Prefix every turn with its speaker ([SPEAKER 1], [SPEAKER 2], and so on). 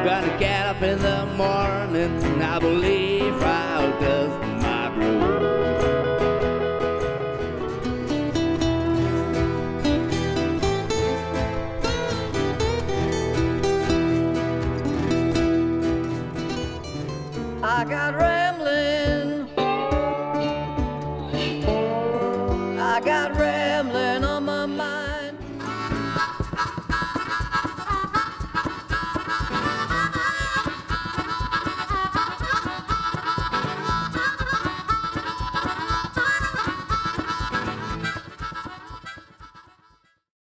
[SPEAKER 1] Gonna get up in the morning, I believe how does my brew.
[SPEAKER 2] I got